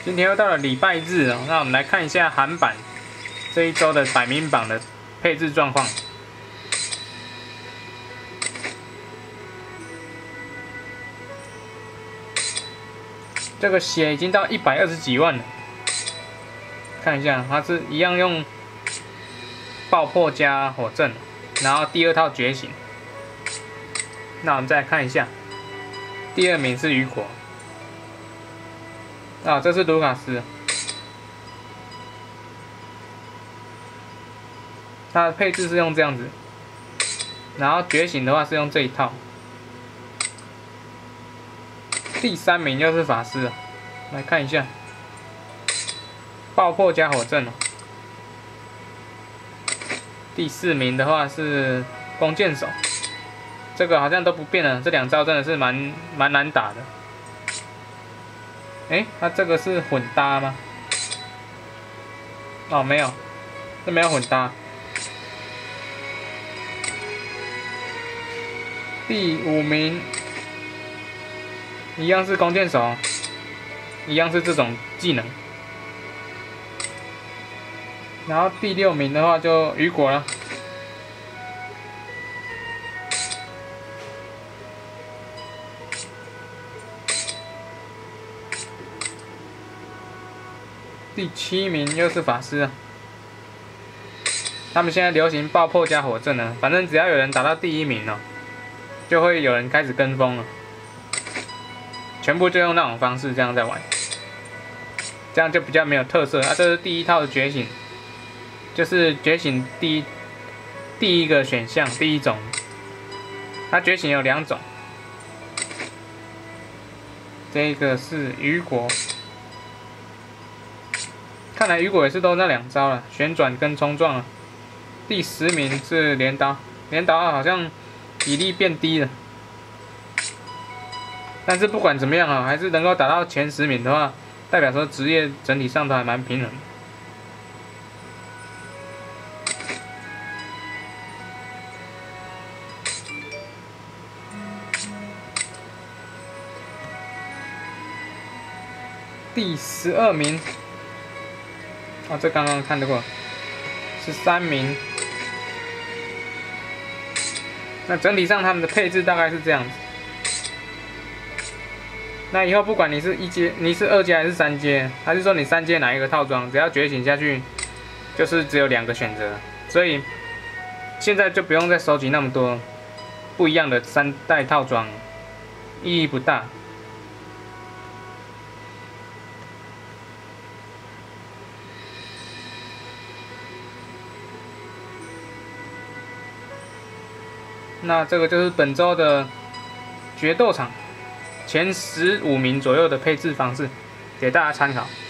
今天又到了礼拜日哦，那我们来看一下韩版这一周的百名榜的配置状况。这个血已经到120几万了，看一下，它是一样用爆破加火阵，然后第二套觉醒。那我们再来看一下，第2名是雨果。啊，这是卢卡斯，它的配置是用这样子，然后觉醒的话是用这一套。第3名又是法师，来看一下，爆破加火阵。第4名的话是弓箭手，这个好像都不变了，这2招真的是蛮难打的。它这个是混搭吗？哦，没有，这没有混搭。第5名一样是弓箭手，一样是这种技能。然后第6名的话就雨果了。第7名又是法师啊，他们现在流行爆破加火阵了，反正只要有人打到第1名了，就会有人开始跟风了，全部就用那种方式这样在玩，这样就比较没有特色啊。这是第1套的觉醒，就是觉醒第一个选项第1种，它觉醒有2种，这个是雨果。看来雨果也是都那2招了，旋转跟冲撞了。第10名是镰刀，镰刀好像比例变低了，但是不管怎么样啊，还是能够打到前10名的话，代表说职业整体上都还蛮平衡的。第12名。哦，这刚刚看得过，13名。那整体上他们的配置大概是这样子。那以后不管你是1阶、你是2阶还是3阶，还是说你3阶哪一个套装，只要觉醒下去，就是只有2个选择。所以现在就不用再收集那么多不一样的3代套装，意义不大。那这个就是本周的决斗场前15名左右的配置方式，给大家参考。